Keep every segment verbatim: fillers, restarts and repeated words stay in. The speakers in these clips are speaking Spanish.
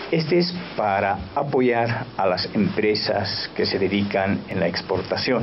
Este es para apoyar a las empresas que se dedican en la exportación.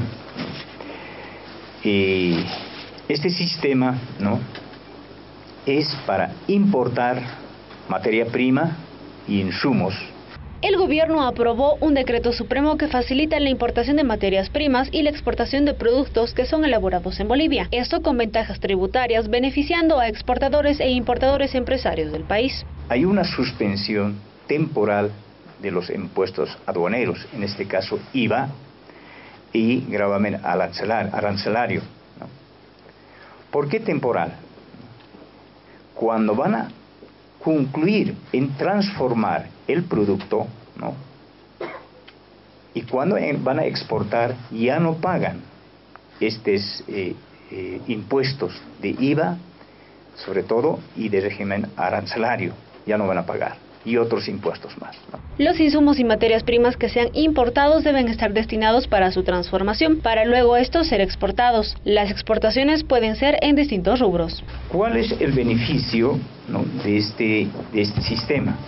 Y este sistema, ¿no?, es para importar materia prima y insumos. El gobierno aprobó un decreto supremo que facilita la importación de materias primas y la exportación de productos que son elaborados en Bolivia. Esto con ventajas tributarias, beneficiando a exportadores e importadores empresarios del país. Hay una suspensión temporal de los impuestos aduaneros, en este caso I V A y gravamen arancelario, ¿no? ¿Por qué temporal? Cuando van a concluir en transformar el producto, ¿no?, y cuando van a exportar ya no pagan estos eh, eh, impuestos de I V A, sobre todo, y de régimen arancelario, ya no van a pagar, y otros impuestos más, ¿no? Los insumos y materias primas que sean importados deben estar destinados para su transformación, para luego estos ser exportados. Las exportaciones pueden ser en distintos rubros. ¿Cuál es el beneficio, ¿no?, de este, de este sistema?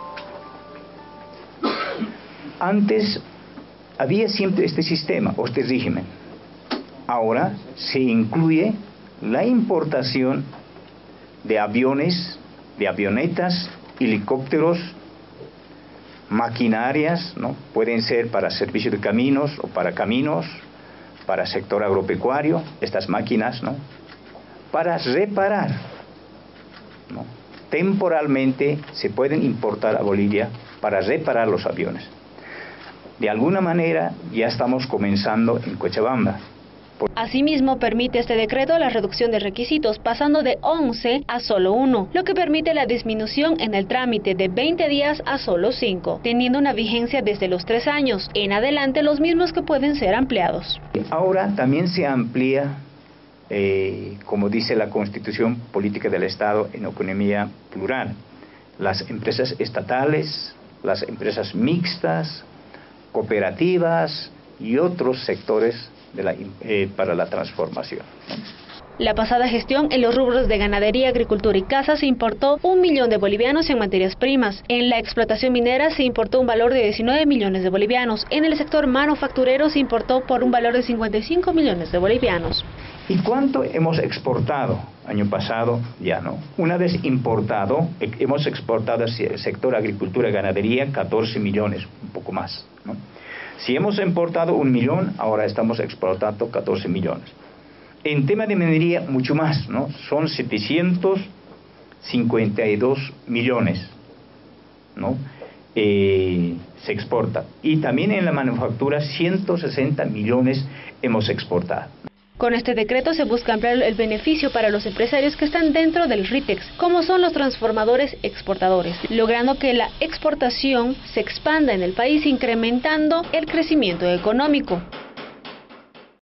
Antes había siempre este sistema, o este régimen. Ahora se incluye la importación de aviones, de avionetas, helicópteros, maquinarias, ¿no?, pueden ser para servicio de caminos o para caminos, para sector agropecuario, estas máquinas, ¿no?, para reparar, ¿no?, temporalmente se pueden importar a Bolivia para reparar los aviones. De alguna manera ya estamos comenzando en Cochabamba. Asimismo, permite este decreto la reducción de requisitos, pasando de once a solo uno, lo que permite la disminución en el trámite de veinte días a solo cinco, teniendo una vigencia desde los tres años en adelante, los mismos que pueden ser ampliados. Ahora también se amplía, eh, como dice la Constitución Política del Estado, en economía plural, las empresas estatales, las empresas mixtas, cooperativas y otros sectores de la, eh, para la transformación, ¿no? La pasada gestión en los rubros de ganadería, agricultura y caza se importó un millón de bolivianos en materias primas. En la explotación minera se importó un valor de diecinueve millones de bolivianos. En el sector manufacturero se importó por un valor de cincuenta y cinco millones de bolivianos. ¿Y cuánto hemos exportado? Año pasado ya no. Una vez importado, hemos exportado hacia el sector agricultura y ganadería catorce millones, un poco más, ¿no? Si hemos importado un millón, ahora estamos exportando catorce millones. En tema de minería, mucho más, ¿no? Son setecientos cincuenta y dos millones, ¿no? Eh, se exporta. Y también en la manufactura, ciento sesenta millones hemos exportado. Con este decreto se busca ampliar el beneficio para los empresarios que están dentro del RITEX, como son los transformadores exportadores, logrando que la exportación se expanda en el país, incrementando el crecimiento económico.